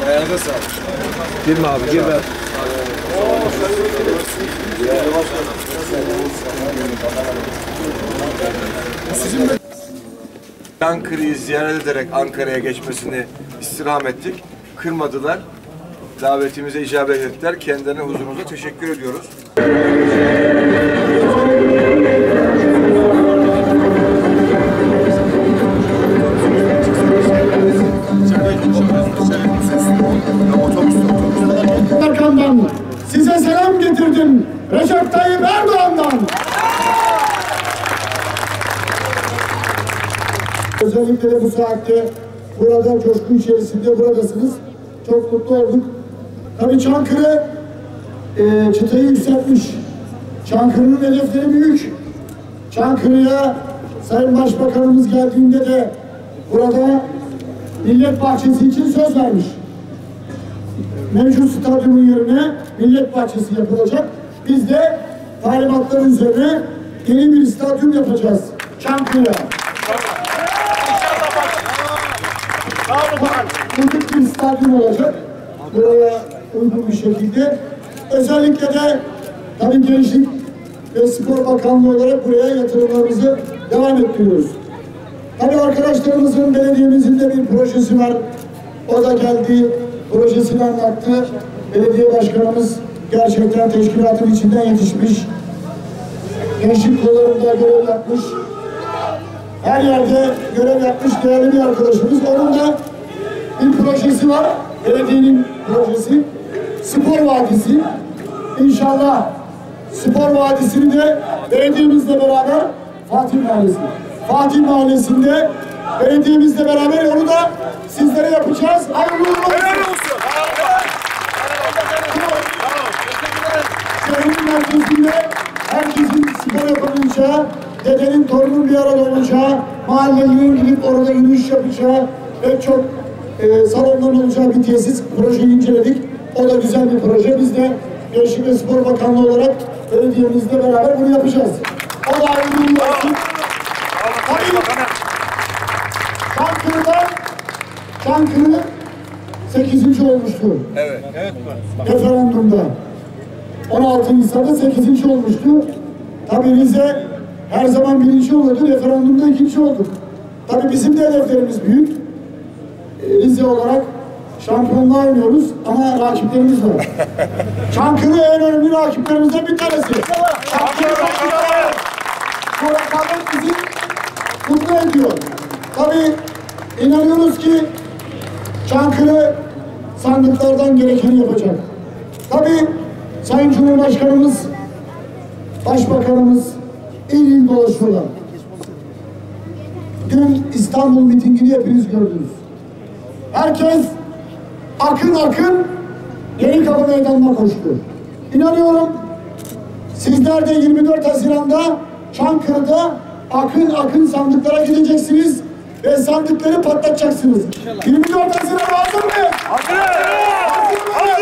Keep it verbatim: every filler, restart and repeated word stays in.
Ayağınıza sağlık. Girme abi, girme. Sizin Çankırı'yı ziyaret ederek Ankara'ya geçmesini istirham ettik. Kırmadılar. Davetimize icabet ettiler. Kendilerine huzurunuza teşekkür ediyoruz. Erkan'dan size selam getirdim. Recep Tayyip Erdoğan'dan. Özellikle de bu saatte burada coşku içerisinde buradasınız. Çok mutlu olduk. Tabii Çankırı e, çıtayı yükseltmiş. Çankırı'nın hedefleri büyük. Çankırı'ya Sayın Başbakanımız geldiğinde de burada Millet Bahçesi için söz vermiş. Mevcut stadyumun yerine Millet Bahçesi yapılacak. Biz de talimatların üzerine yeni bir stadyum yapacağız Çankırı'ya. Büyük bir stadyum olacak. Buraya uygun bir şekilde. Özellikle de tabii Gençlik ve Spor Bakanlığı olarak buraya yatırımlarımızı devam ettiriyoruz. Tabii arkadaşlarımızın, belediyemizin de bir projesi var. O da geldi, projesini anlattı. Belediye başkanımız gerçekten teşkilatın içinden yetişmiş. Gençlik kollarında görev yapmış. Her yerde görev yapmış değerli bir arkadaşımız. Onun da bir projesi var. Belediyenin projesi. Spor Vadisi. İnşallah Spor Vadisi'ni de belediyemizle beraber Fatih Mahallesi. Fatih Mahallesi'nde belediyemizle beraber onu da sizlere yapacağız. Hayırlı olsun. Şehrin merkezinde herkesin spor yapabileceği, dedenin torunun bir arada olacağı, mahallelinin gidip orada yürüyüş yapacağı ve çok e, salonların olacağı bir tesis. Projeyi inceledik. O da güzel bir proje. Biz de Gençlik ve Spor Bakanlığı olarak belediyemizle beraber bunu yapacağız. O da ayrı bir olsun. Tabii Çankırı'da Çankırı sekizinci olmuştu. Evet. Evet. Referandumda. on altı Nisan'da sekizinci olmuştu. Tabii Rize her zaman birinci olurdu. Referandumda ikinci olduk. Tabii bizim de hedeflerimiz büyük. Rize olarak şampiyonluğa oynuyoruz ama rakiplerimiz var. Çankırı en önemli rakiplerimizden bir tanesi. Çankırı bu rekabet bizi mutlu ediyor. Tabii inanıyoruz ki Çankırı sandıklardan gerekeni yapacak. Tabii Sayın Cumhurbaşkanımız, Başbakanımız il il dolaşıyorlar. Dün İstanbul mitingini hepiniz gördünüz. Herkes akın akın Yenikapı Meydanı'na koştu. İnanıyorum sizler de yirmi dört Haziran'da Çankırı'da akın akın sandıklara gideceksiniz ve sandıkları patlatacaksınız. yirmi dört Haziran hazır mıyız? Hazır! Hazır mıyız?